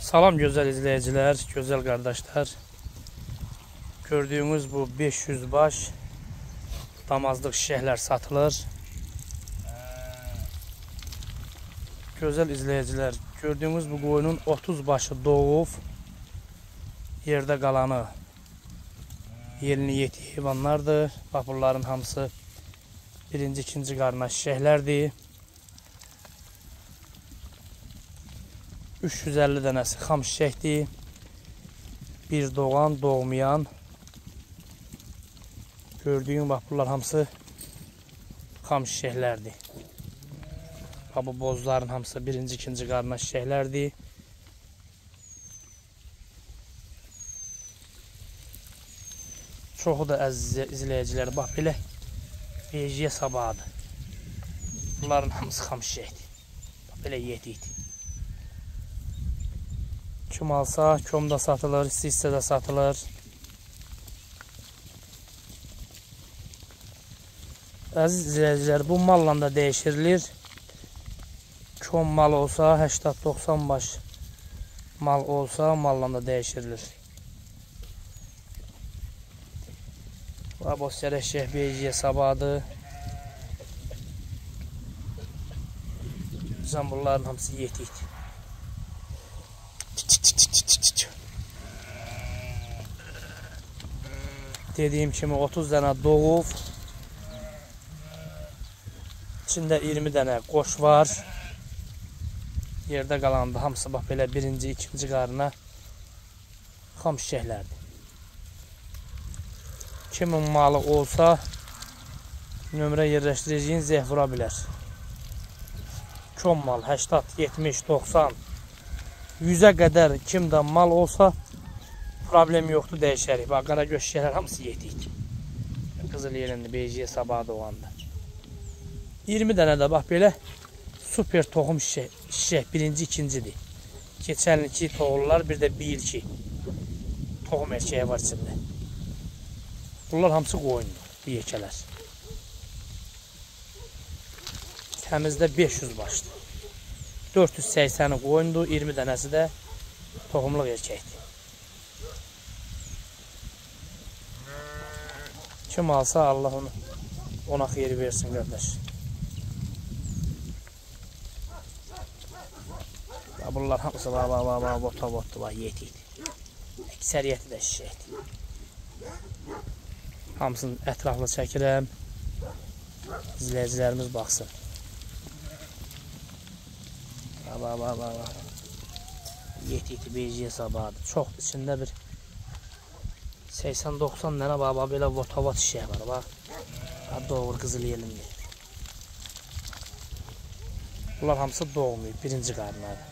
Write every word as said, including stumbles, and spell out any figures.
Salam gözəl izləyicilər, gözəl qardaşlar. Gördüyünüz bu beş yüz baş damazlıq şişəklər satılır. Gözəl izləyicilər, gördüyünüz bu qoyunun otuz başı doğub, yerdə qalanı yelini yeti heyvanlardır. Bax, bunların hamısı birinci, ikinci qarına şişəklərdir. üç yüz əlli dənəsi xam şişəkdir. Bir doğan, doğmayan. Gördüyün bax, bunlar hamısı xam şişəklərdir. Bax, bu bozların hamısı birinci, ikinci qarına şişəklərdir. Çoxu da əziz izləyicilər, bax, belə bejiyə sabahıdır. Bunların hamısı xam şişəkdir. Bax, belə yedikdir. Kim alsa, komda satılır, hissə də satılır. Əziz izləyicilər, bu malla da dəyişirilir. Kom mal olsa, səksən doxsan baş mal olsa, malla da dəyişirilir. Bu sərəşək bejiyə sabahıdır. Bizən bunların hamısı yetikdir. Dediyim kimi otuz dənə doğub, içində iyirmi dənə qoş var. Yerdə qalandı hamısı bax belə birinci, ikinci qarına xam şişəklərdir. Kimin malı olsa nömrə yerləşdirəcəyin zəh vura bilər. Kom mal səksən, yetmiş, doxsan, yüzə qədər kimdə mal olsa problem yoxdur, dəyişərik. Bax, qara göz şişəklər hamısı yedik. Qızıl yerində bejiyə sabahı doğanda. iyirmi dənə də bax belə super toxum şişək, şişək birinci, ikincidir. Keçən iki toğullar, bir də bir iki toxum erkəyi var içində. Bunlar hamısı qoyundur, bu yekələr. Təmizdə beş yüz başdır. dörd yüz səksəni qoyundur, iyirmi dənəsi də toxumluq erkəkdir. Kim alsa Allah onu ona xeyri versin qardaş. Bunlar hamısı var, var, var, var, bota, bota, var, yetikdir. Əksəriyyəti də şişəkdir. Hamısını ətraflı çəkirəm. İzləyicilərimiz baxsın. Var, var, var, var. Yetikdir, bejiyə sabahıdır. Çox içində bir səksən doxsan dənə baba belə votovat şişək var, bax. Doğru qızıl yelindir. Bunlar hamısı doğmuyor, birinci qarnadır.